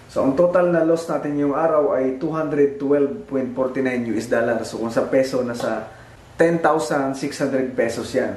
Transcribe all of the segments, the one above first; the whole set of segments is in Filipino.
So, ang total na loss natin yung araw ay 212.49 US dollar. So, kung sa peso, nasa 10,600 pesos yan.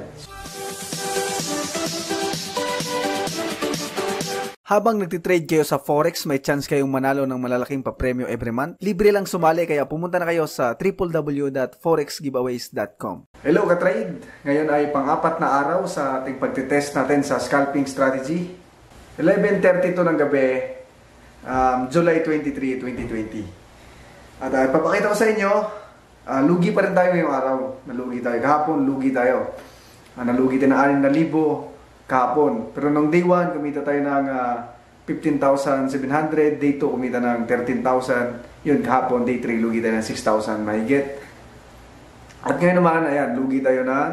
Habang nagtitrade kayo sa Forex, may chance kayong manalo ng malalaking papremyo every month. Libre lang sumali, kaya pumunta na kayo sa www.forexgiveaways.com. Hello ka-trade! Ngayon ay pang-apat na araw sa ating pagtitest natin sa scalping strategy. 11:32 ng gabi, July 23, 2020. At papakita ko sa inyo, lugi pa rin tayo ngayong araw. Nalugi tayo kahapon, lugi tayo. Nalugi tayo ng 6,000 kahapon. Pero nung day 1, kumita tayo ng 15,700. Day 2, kumita ng 13,000. Yun, kahapon, day 3, lugi tayo ng 6,000 mahigit. At ngayon naman, ayan, lugi tayo ng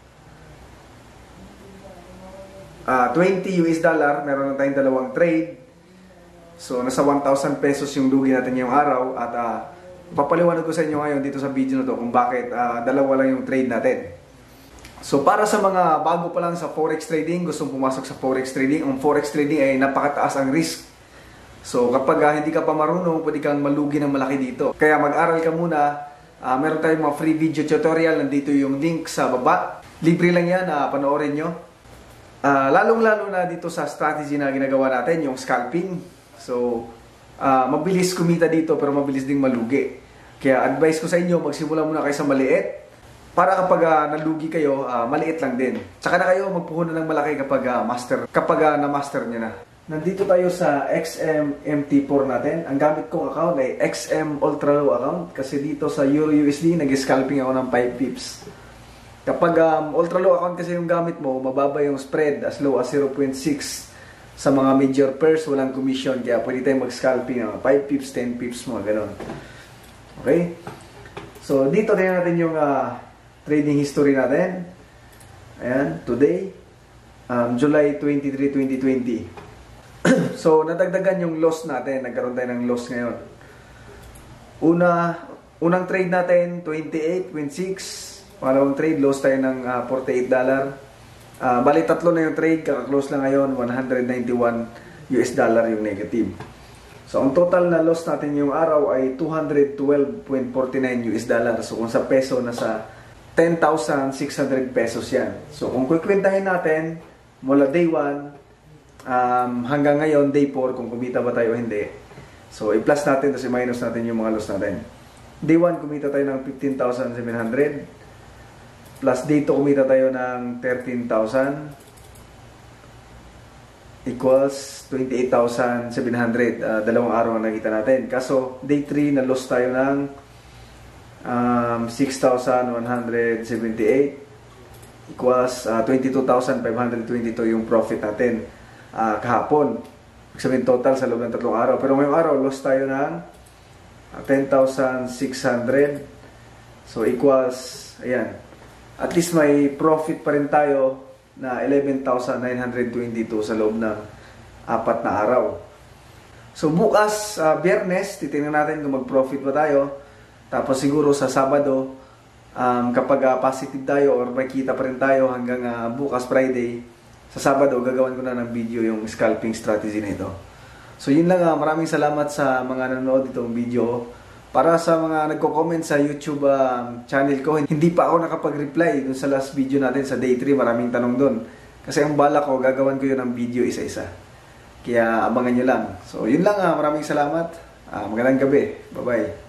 20 US dollar. Meron na tayong dalawang trade. So, nasa 1,000 pesos yung lugi natin ngayong araw. At papaliwanag ko sa inyo ngayon dito sa video na to kung bakit dalawa lang yung trade natin. So, para sa mga bago pa lang sa Forex trading, gustong pumasok sa Forex trading, ang Forex trading ay napakataas ang risk. So, kapag hindi ka pa marunong, pwede kang malugi ng malaki dito. Kaya mag-aral ka muna. Meron tayong mga free video tutorial. Nandito yung link sa baba. Libre lang yan. Panoorin nyo. Lalong-lalo na dito sa strategy na ginagawa natin, yung scalping. So, mabilis kumita dito pero mabilis ding malugi. Kaya advice ko sa inyo, magsimula muna kayo sa maliit. Para kapag nalugi kayo, maliit lang din. Tsaka na kayo magpuhunan ng malaki kapag na-master nyo na. Nandito tayo sa XM MT4 natin. Ang gamit kong account ay XM Ultra Low account. Kasi dito sa Euro USD, nag-scalping ako ng 5 pips. Kapag Ultra Low account kasi yung gamit mo, mababa yung spread as low as 0.6. Sa mga major pairs, walang commission. Kaya pwede tayo mag-scalping ng 5 pips, 10 pips, mga ganon. Okay? So, dito tingnan natin yung trading history natin. Ayan, today, July 23, 2020. So, nadagdagan yung loss natin. Nagkaroon tayo ng loss ngayon. Unang trade natin, 28.6. Pangalawang trade, loss tayo ng $48. Bali, tatlo na yung trade. Kaka-close lang ngayon, 191 US dollar yung negative. So, ang total na loss natin yung araw ay 212.49 US dollar. So, kung sa peso, nasa 10,600 pesos yan. So, kung kukwentahin natin, mula day 1 hanggang ngayon, day 4, kung kumita ba tayo o hindi. So, i-plus natin, tapos i-minus natin yung mga loss natin. Day 1, kumita tayo ng 15,700. Plus day 2, kumita tayo ng 13,000. Equals 28,700. Dalawang araw ang nakita natin. Kaso, day 3, na-loss tayo ng 6,178 equals 22,522 yung profit natin kahapon. Sabihin total sa loob ng 3 araw. Pero ngayong araw, loss tayo ng 10,600. So, equals, ayan. At least may profit pa rin tayo na 11,922 sa loob ng 4 na araw. So, bukas, Biyernes, titingnan natin kung mag-profit ba tayo. Tapos siguro sa Sabado, kapag positive tayo or may kita pa rin tayo hanggang bukas Friday, sa Sabado gagawin ko na ng video yung scalping strategy nito. So yun lang, maraming salamat sa mga nanonood itong video. Para sa mga nagko-comment sa YouTube channel ko, hindi pa ako nakapag-reply dun sa last video natin sa day 3, maraming tanong dun. Kasi ang bala ko, gagawin ko yun ng video isa-isa. Kaya abangan nyo lang. So yun lang, maraming salamat. Magandang gabi. Bye-bye.